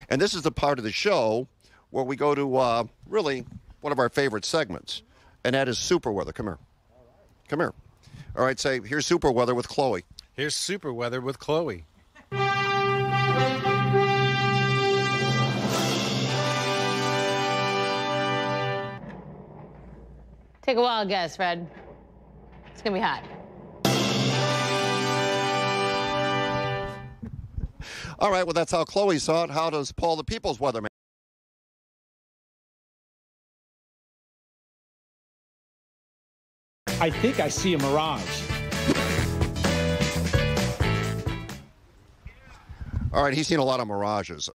And this is the part of the show where we go to really one of our favorite segments, and that is Super Weather. Come here. Come here. All right, say, here's Super Weather with Chloe. Here's Super Weather with Chloe. Take a wild guess, Fred. It's going to be hot. All right, well, that's how Chloe saw it. How does Paul the People's Weatherman? I think I see a mirage. All right, he's seen a lot of mirages.